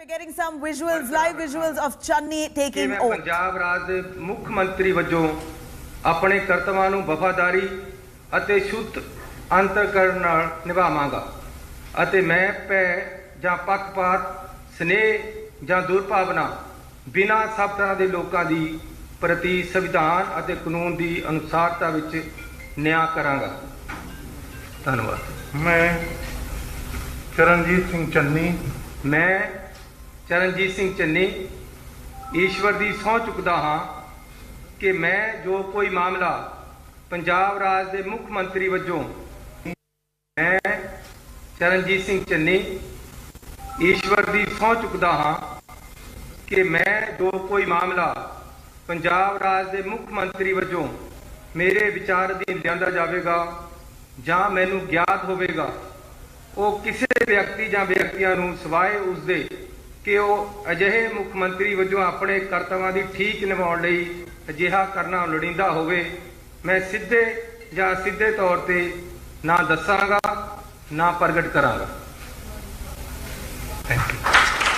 getting some visuals, live visuals of Channi taking oath. Punjab राज दे मुख्य मंत्री वजों अपने कर्तव्यां नूं वफादारी अते शुद्ध अंतकरण नाल निभावांगा अते मैं भै जां पक्षपात स्नेह जां दुर्भावना बिना सब तरह के लोगों की प्रति संविधान अते कानून की अनुसारता विच न्याय करांगा। धन्यवाद। मैं चरणजीत सिंह चन्नी ईश्वर की सौं चुकदा हाँ कि मैं जो कोई मामला पंजाब राज के मुख्य मंत्री वजों मैं चरणजीत सिंह चन्नी ईश्वर की सौं चुकदा हाँ कि मैं जो कोई मामला पंजाब राज के मुख्य मंत्री वजों मेरे विचार अधीन लिया जाएगा जां मैनू ज्ञात होवेगा वो किसी व्यक्ति जां व्यक्तियों नूं सिवाए उसदे कि वह अजिहे मुख्य मंत्री वजों अपने कर्तव्यां दी ठीक निभाउण लई अजिहा करना लोड़ींदा होवे मैं सीधे जां सीधे तौर ते ना दसांगा ना प्रगट करांगा। Thank you.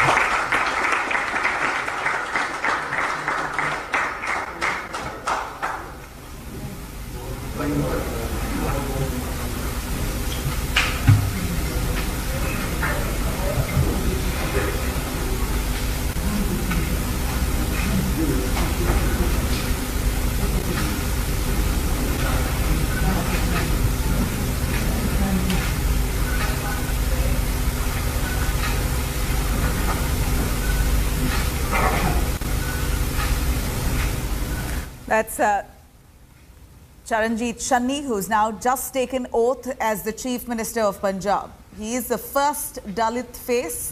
That's Charanjit Channi, who's now just taken oath as the Chief Minister of Punjab. He is the first Dalit face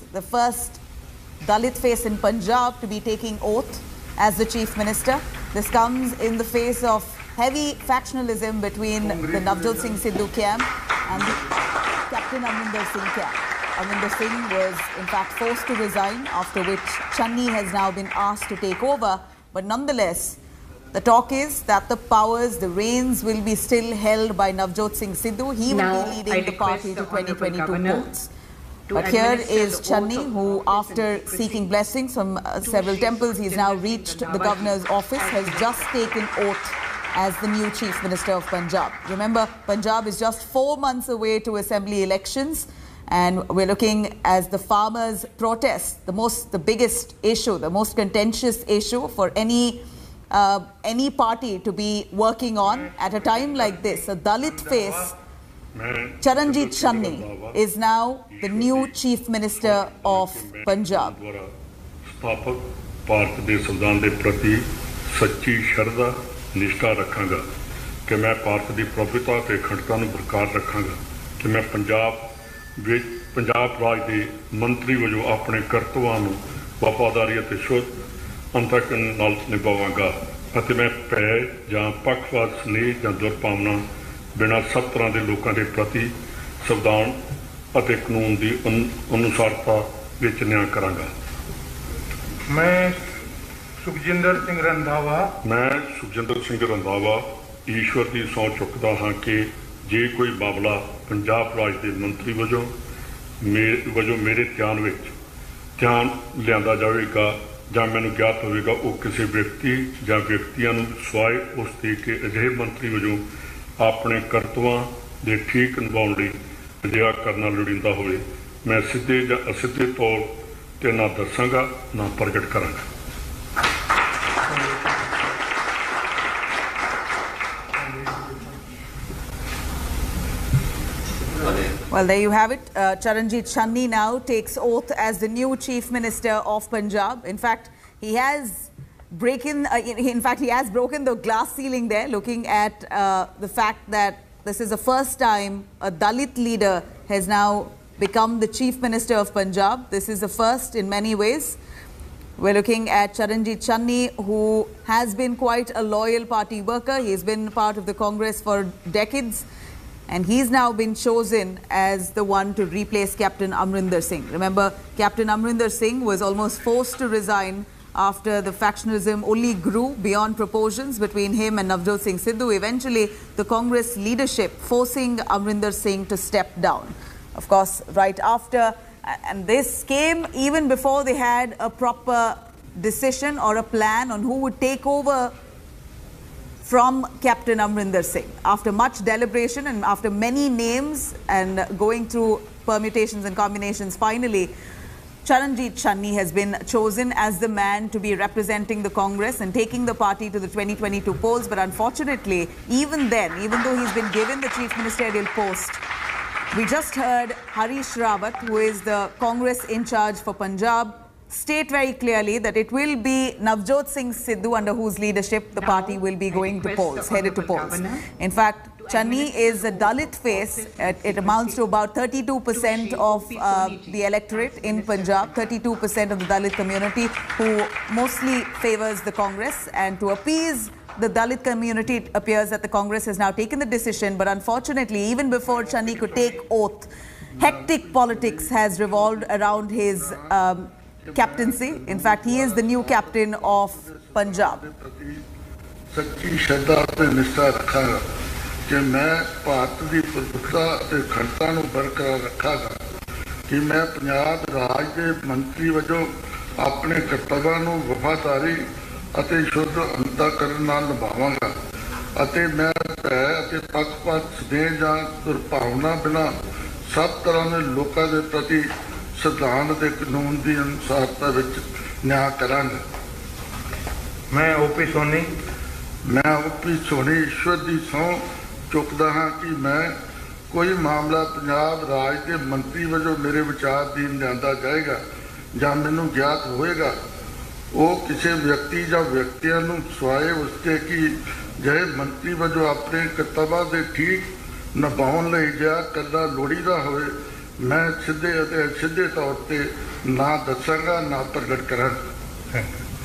in Punjab to be taking oath as the Chief Minister. This comes in the face of heavy factionalism between the Navjot Singh Sidhu camp and the Captain Amrinder Singh camp. Amrinder Singh was in fact forced to resign, after which Channi has now been asked to take over. But nonetheless, the talk is that the powers, the reins will be still held by Navjot Singh Sidhu. He will be leading the party to 2022 polls. But here is Channi, who after seeking blessings from several temples, he's now reached the governor's office, has just taken oath as the new Chief Minister of Punjab. Remember, Punjab is just 4 months away to assembly elections, and we're looking as the farmers' protest, the biggest issue, the most contentious issue for any party to be working on at a time like this. A Dalit face, Charanjit Channi, is now the new Chief Minister of Punjab. Bharat के संविधान के प्रति सच्ची श्रद्धा निष्ठा रखांगा कि मैं भारत की प्रभुता और अखंडता को बरकरार रखांगा कि मैं पंजाब राज के मंत्री वजों अपने कर्तव्यों को वफादारी और शुद्ध अंतकरण नाल निभावांगा ਅਤੇ मैं भै जां पक्षपात स्नेह जां दुर्भावना बिना सब तरह के लोगों के प्रति संविधान और कानून की अनुसारता विच न्याय करांगा। मैं सुखजिंदर सिंह रंधावा ईश्वर की सौं चुकदा हाँ कि जे कोई मामला पंजाब राज के मंत्री वजों मेरे ध्यान लिया जाएगा जां मैनूं ज्ञात होगा वो किसी व्यक्ति जां व्यक्तियों सिवाए उसके कि अजिहे मंत्री वजों अपने कर्तव्यां दे ठीक निभाउण लई अजिहा करना लोड़ींदा होवे मैं सीधे जां असिधे तौर ते ना दसांगा ना प्रगट करांगा। Well, there you have it. Charanjit Channi now takes oath as the new Chief Minister of Punjab. In fact, he has broken the glass ceiling there, looking at the fact that this is the first time a Dalit leader has now become the Chief Minister of Punjab. This is the first in many ways. We're looking at Charanjit Channi, who has been quite a loyal party worker. He's been part of the Congress for decades. And he's now been chosen as the one to replace Captain Amrinder Singh. Remember, Captain Amrinder Singh was almost forced to resign after the factionalism only grew beyond proportions between him and Navjot Singh Sidhu. Eventually, the Congress leadership forcing Amrinder Singh to step down. Of course, right after And this came even before they had a proper decision or a plan on who would take over from Captain Amrinder Singh. After much deliberation and after many names and going through permutations and combinations, finally Charanjit Channi has been chosen as the man to be representing the Congress and taking the party to the 2022 polls. But unfortunately, even then, even though he's been given the chief ministerial post, we just heard Harish Rawat, who is the Congress in charge for Punjab, state very clearly that it will be Navjot Singh Sidhu under whose leadership the party will be going to polls, headed to polls. In fact, Channi is a Dalit face. It amounts to about 32% of the electorate in Punjab, 32% of the Dalit community, who mostly favors the Congress. And to appease the Dalit community, it appears that the Congress has now taken the decision. But unfortunately, even before Channi could take oath, hectic politics has revolved around his captaincy. In fact, he is the new captain of Punjab. कि मैं भारत की प्रभुता और अखंडता को बरकरार रखागा कि मैं पंजाब राज के मंत्री वजों अपने कर्तव्यों को वफादारी और शुद्ध अंतःकरण नाल निभावांगा और मैं भय और पक्षपात स्नेह जां दुर्भावना बिना सब तरह के लोगों के प्रति संविधान के कानून की अनुसारता विच न्याय करांगा। मैं ओपी सोनी ईश्वर की सौं चुकदा हाँ कि मैं कोई मामला पंजाब राज के मंत्री वजों मेरे विचाराधीन लिया जाएगा या मैनू ज्ञात होएगा वो किसी व्यक्ति या व्यक्तियों को सवाए उसके कि जे मंत्री वजों अपने कर्तव्यों के ठीक निभाने लई जा करना लोड़ीदा होए मैं सीधे और असिधे तौर पर ना दसांगा ना प्रगट करांगा।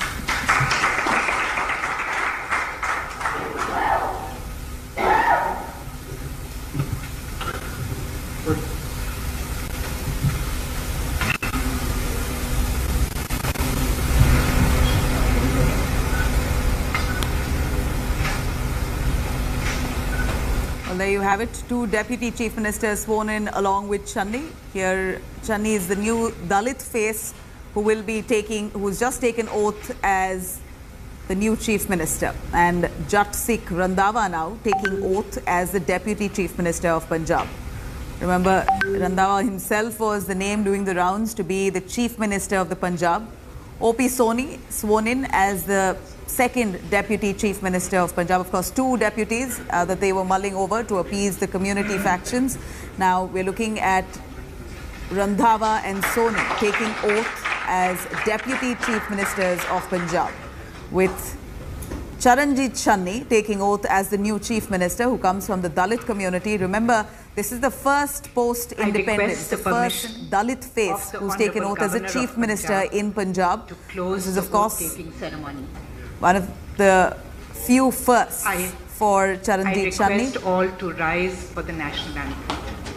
Well, there you have it. Two deputy chief ministers sworn in along with Channi. Here, Channi is the new Dalit face who's just taken oath as the new chief minister. And Jat Sikh Randhawa now taking oath as the deputy chief minister of Punjab. Remember, Randhawa himself was the name doing the rounds to be the chief minister of the Punjab. O.P. Soni sworn in as the second deputy chief minister of Punjab. Of course, two deputies that they were mulling over to appease the community factions. Now we're looking at Randhawa and Soni taking oath as deputy chief ministers of Punjab, with Charanjit Channi taking oath as the new chief minister who comes from the Dalit community. Remember, this is the first post-independence, the first Dalit face who's taken oath as a chief minister in Punjab. This is, of course, one of the few firsts for Charanjit Channi. I request all to rise for the national anthem.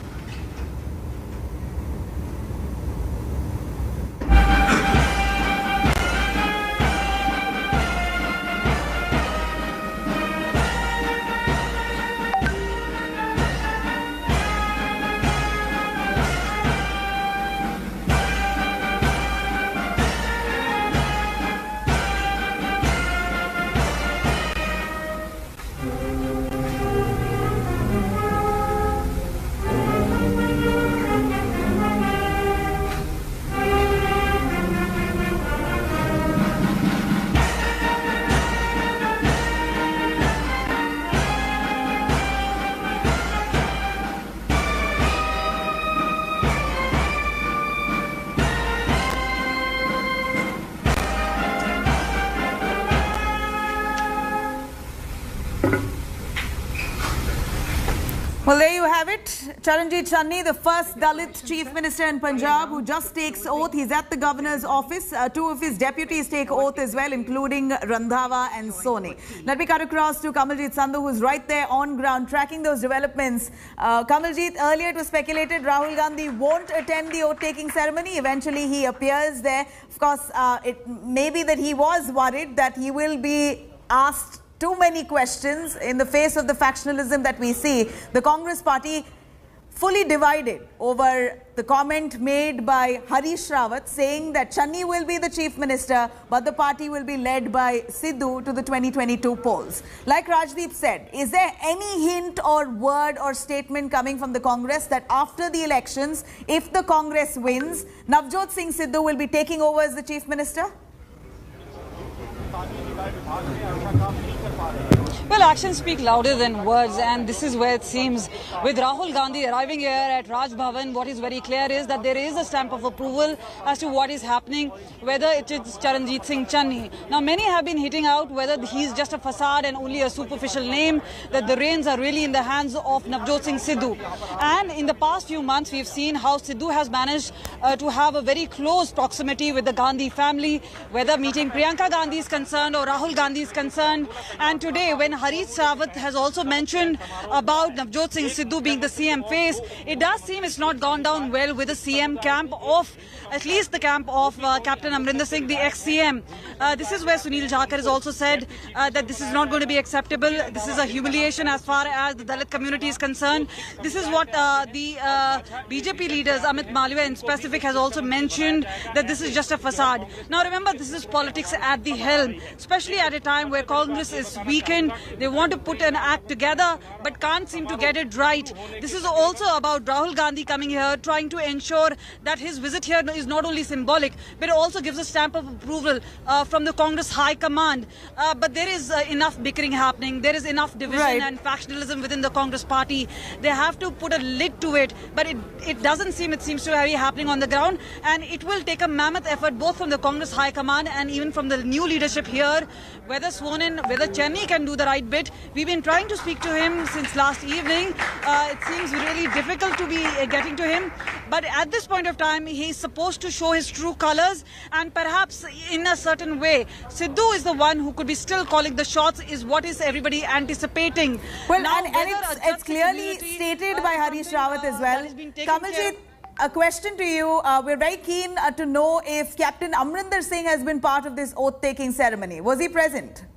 Well, there you have it. Charanjit Channi, the first Dalit chief minister in Punjab who just takes oath. He's at the governor's office. Two of his deputies take oath as well, including Randhawa and Soni. Let me cut across to Kamaljeet Sandhu, who's right there on ground tracking those developments. Kamaljeet, earlier it was speculated Rahul Gandhi won't attend the oath-taking ceremony. Eventually he appears there. Of course, it may be that he was worried that he will be asked too many questions in the face of the factionalism that we see. The Congress party fully divided over the comment made by Harish Rawat saying that Channi will be the chief minister, but the party will be led by Sidhu to the 2022 polls. Like Rajdeep said, is there any hint or word or statement coming from the Congress that after the elections, if the Congress wins, Navjot Singh Sidhu will be taking over as the chief minister? Well, actions speak louder than words, and this is where it seems with Rahul Gandhi arriving here at Raj Bhavan, what is very clear is that there is a stamp of approval as to what is happening, whether it is Charanjit Singh Channi. Now, many have been hitting out whether he's just a facade and only a superficial name, that the reins are really in the hands of Navjot Singh Sidhu. And in the past few months, we've seen how Sidhu has managed to have a very close proximity with the Gandhi family, whether meeting Priyanka Gandhi is concerned or Rahul Gandhi is concerned. And today, when Harish Rawat has also mentioned about Navjot Singh Sidhu being the CM face, it does seem it's not gone down well with the CM camp of, at least the camp of Captain Amrinder Singh, the ex-CM. This is where Sunil Jakhar has also said that this is not going to be acceptable. This is a humiliation as far as the Dalit community is concerned. This is what the BJP leaders, Amit Malviya in specific, has also mentioned, that this is just a facade. Now remember, this is politics at the helm, especially at a time where Congress is weakened. They want to put an act together but can't seem to get it right. This is also about Rahul Gandhi coming here, trying to ensure that his visit here is not only symbolic but also gives a stamp of approval from the Congress High Command. But there is enough bickering happening. There is enough division and factionalism within the Congress party. They have to put a lid to it, but it doesn't seem, it seems to be happening on the ground, and it will take a mammoth effort both from the Congress High Command and even from the new leadership here, whether sworn in, whether Channi can do the right bit. We've been trying to speak to him since last evening. It seems really difficult to be getting to him, but at this point of time he's supposed to show his true colors, and perhaps in a certain way Sidhu is the one who could be still calling the shots, is what is everybody anticipating. Well, now, and it's clearly stated by Harish Rawat as well. Kamaljeet, a question to you. We're very keen to know if Captain Amrinder Singh has been part of this oath-taking ceremony. Was he present?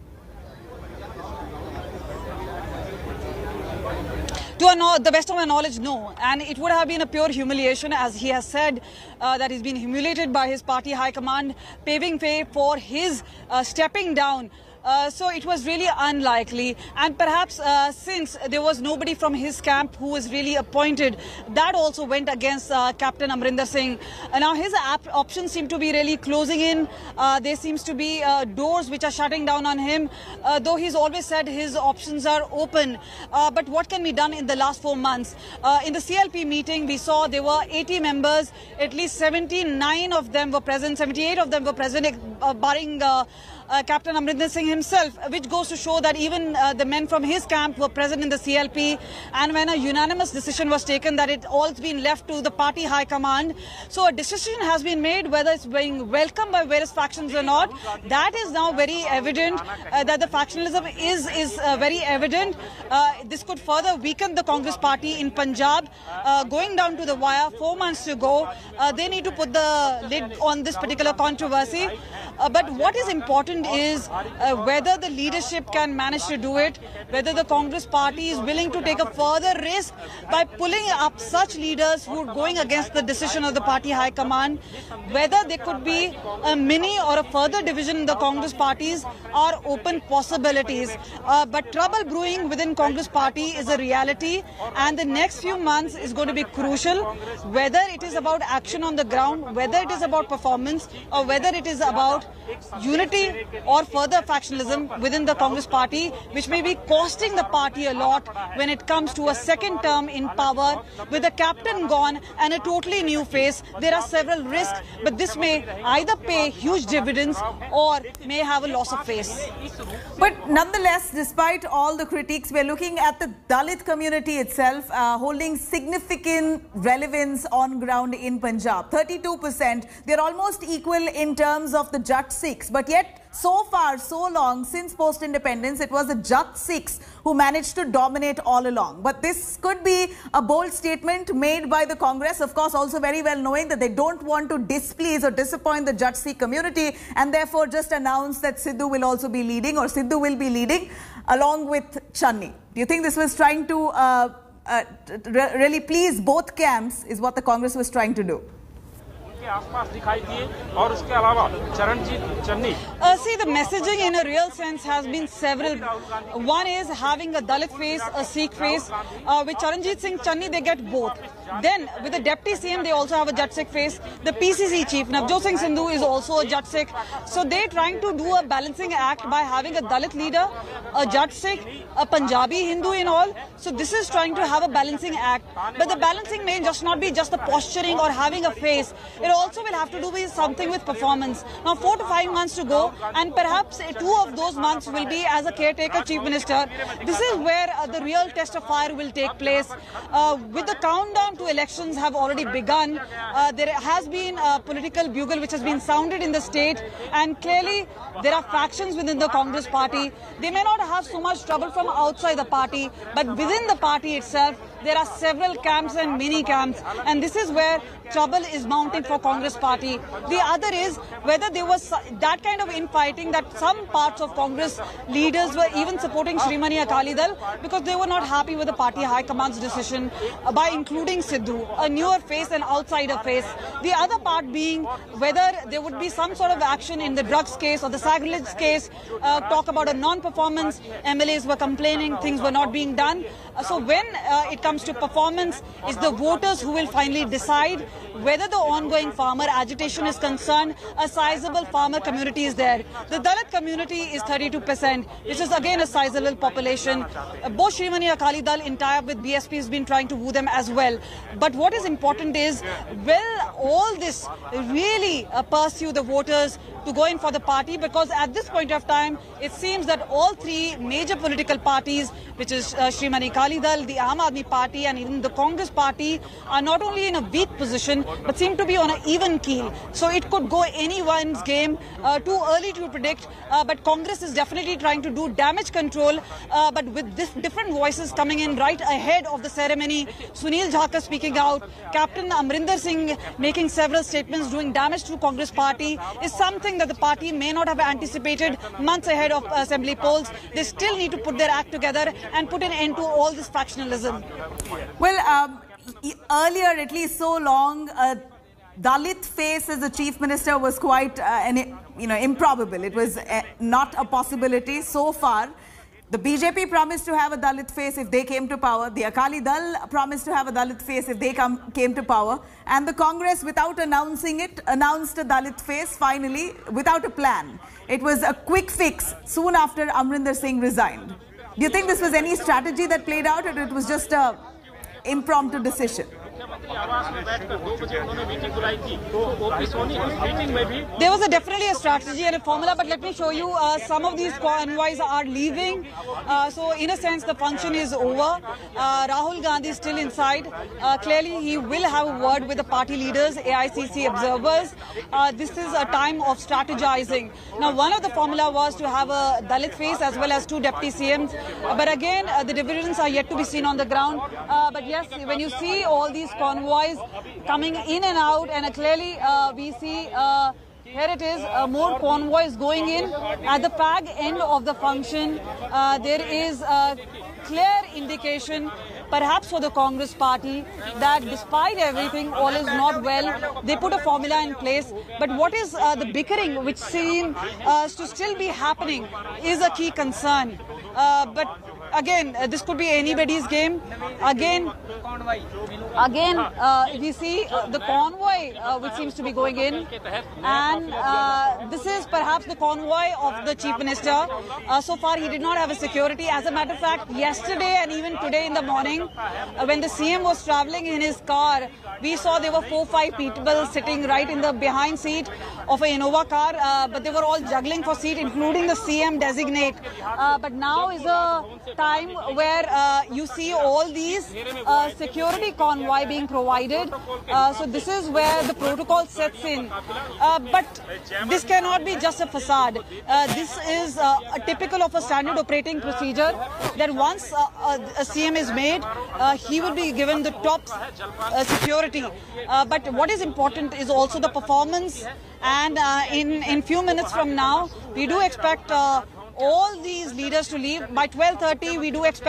To the best of my knowledge, no. And it would have been a pure humiliation, as he has said that he's been humiliated by his party high command, paving way for his stepping down. So it was really unlikely, and perhaps since there was nobody from his camp who was really appointed, that also went against Captain Amrinder Singh. Now his options seem to be really closing in. There seems to be doors which are shutting down on him, though he's always said his options are open. But what can be done in the last 4 months? In the CLP meeting, we saw there were 80 members, at least 79 of them were present, 78 of them were present, barring Captain Amrinder Singh himself, which goes to show that even the men from his camp were present in the CLP, and when a unanimous decision was taken that it all's been left to the party high command. So a decision has been made, whether it's being welcomed by various factions or not. That is now very evident, that the factionalism is very evident. This could further weaken the Congress party in Punjab, going down to the wire. 4 months to go. They need to put the lid on this particular controversy. But what is important is whether the leadership can manage to do it, whether the Congress party is willing to take a further risk by pulling up such leaders who are going against the decision of the party high command, whether there could be a mini or a further division in the Congress parties are open possibilities. But trouble brewing within Congress party is a reality, and the next few months is going to be crucial, whether it is about action on the ground, whether it is about performance, or whether it is about unity or further factionalism within the Congress party, which may be costing the party a lot when it comes to a second term in power with the captain gone and a totally new face. There are several risks, but this may either pay huge dividends or may have a loss of face. But nonetheless, despite all the critiques, we're looking at the Dalit community itself holding significant relevance on ground in Punjab. 32%. They're almost equal in terms of the Jat Sikhs, but yet so far, so long, since post-independence, it was the Jat Sikhs who managed to dominate all along. But this could be a bold statement made by the Congress, of course, also very well knowing that they don't want to displease or disappoint the Jat Sikh community, and therefore just announce that Sidhu will also be leading, or Sidhu will be leading along with Channi. Do you think this was trying to really please both camps is what the Congress was trying to do. See, the messaging in a real sense has been several. One is having a Dalit face, a Sikh face. With Charanjit Singh Channi, they get both. Then, with the Deputy CM, they also have a Jat Sikh face. The PCC chief, Navjot Singh Sidhu, is also a Jat Sikh. So they're trying to do a balancing act by having a Dalit leader, a Jat Sikh, a Punjabi Hindu in all. So this is trying to have a balancing act. But the balancing may just not be just the posturing or having a face. It also will have to do with something with performance. Now 4 to 5 months to go, and perhaps 2 of those months will be as a caretaker chief minister. This is where the real test of fire will take place. With the countdown to elections have already begun, there has been a political bugle which has been sounded in the state, and clearly there are factions within the Congress party. They may not have so much trouble from outside the party, but within the party itself, there are several camps and mini camps, and this is where trouble is mounting for Congress party. The other is whether there was that kind of infighting that some parts of Congress leaders were even supporting Shrimani Akali Dal because they were not happy with the party high command's decision by including Sidhu, a newer face and outsider face. The other part being whether there would be some sort of action in the drugs case or the sacrilege case, talk about a non-performance. MLAs were complaining things were not being done. So when it comes to performance, it's the voters who will finally decide whether the ongoing farmer agitation is concerned. A sizable farmer community is there. The Dalit community is 32%, which is again a sizable population. Both Shrimani Akali Dal in tie-up with BSP has been trying to woo them as well. But what is important is, will all this really pursue the voters to go in for the party? Because at this point of time, it seems that all 3 major political parties, which is Shrimani Akali Dal, the Aam Aadmi Party and even the Congress Party, are not only in a weak position but seem to be on an even keel. So it could go anyone's game. Too early to predict, but Congress is definitely trying to do damage control. But with this different voices coming in right ahead of the ceremony, Sunil Jhakar speaking out, Captain Amrinder Singh making several statements doing damage to Congress Party, is something that the party may not have anticipated months ahead of assembly polls. They still need to put their act together and put an end to all this factionalism. Well, earlier, at least so long, Dalit face as the chief minister was quite improbable. It was not a possibility so far. The BJP promised to have a Dalit face if they came to power. The Akali Dal promised to have a Dalit face if they came to power. And the Congress, without announcing it, announced a Dalit face finally without a plan. It was a quick fix soon after Amrinder Singh resigned. Do you think this was any strategy that played out, or it was just an impromptu decision? There was definitely a strategy and a formula, but let me show you some of these convoys are leaving. So in a sense, the function is over. Rahul Gandhi is still inside. Clearly, he will have a word with the party leaders, AICC observers. This is a time of strategizing. Now, one of the formula was to have a Dalit face as well as 2 deputy CMs. But again, the divisions are yet to be seen on the ground. But yes, when you see all these convoys coming in and out, and clearly we see here it is, more convoys going in. At the fag end of the function, there is a clear indication, perhaps for the Congress party, that despite everything, all is not well. They put a formula in place. But what is the bickering which seems to still be happening is a key concern. But again, this could be anybody's game. Again, we see the convoy which seems to be going in, and this is perhaps the convoy of the Chief Minister. So far, he did not have a security. As a matter of fact, yesterday and even today in the morning, when the CM was traveling in his car, we saw there were 4-5 people sitting right in the behind seat of a Innova car, but they were all juggling for seat, including the CM designate. But now is a time where you see all these security convoy being provided. So this is where the protocol sets in. But this cannot be just a facade. This is a typical of a standard operating procedure, that once a CM is made, he will be given the top security. But what is important is also the performance. And in few minutes from now, we do expect all these leaders to leave. By 12:30, we do expect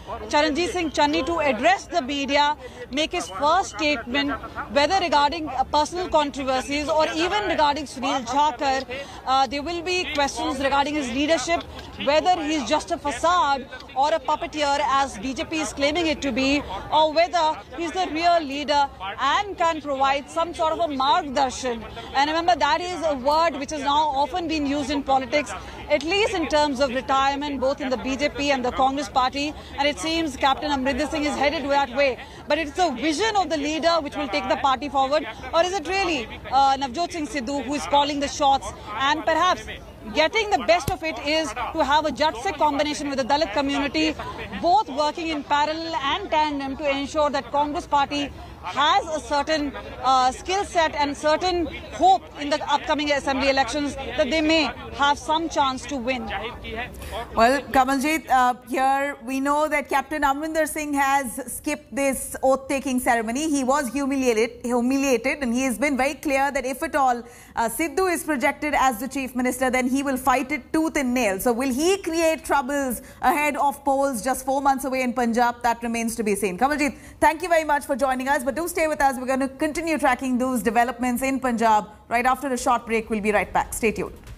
Charanjit Singh Channi to address the media, make his first statement, whether regarding personal controversies or even regarding Sunil Chakar. There will be questions regarding his leadership, whether he's just a facade or a puppeteer as BJP is claiming it to be, or whether he's the real leader and can provide some sort of a margdarshan. And remember, that is a word which has now often been used in politics, at least in terms of retirement, both in the BJP and the Congress party. And it seems Captain Amrinder Singh is headed that way. But it's a vision of the leader which will take the party forward, or is it really Navjot Singh Sidhu who is calling the shots? And perhaps getting the best of it is to have a Jat-Sikh combination with the Dalit community, both working in parallel and tandem to ensure that Congress party has a certain skill set and certain hope in the upcoming assembly elections that they may have some chance to win. Well, Kamaljeet, here we know that Captain Amrinder Singh has skipped this oath-taking ceremony. He was humiliated, and he has been very clear that if at all Sidhu is projected as the Chief Minister, then he will fight it tooth and nail. So will he create troubles ahead of polls just 4 months away in Punjab? That remains to be seen. Kamaljeet, thank you very much for joining us. But do stay with us. We're going to continue tracking those developments in Punjab. Right after a short break, we'll be right back. Stay tuned.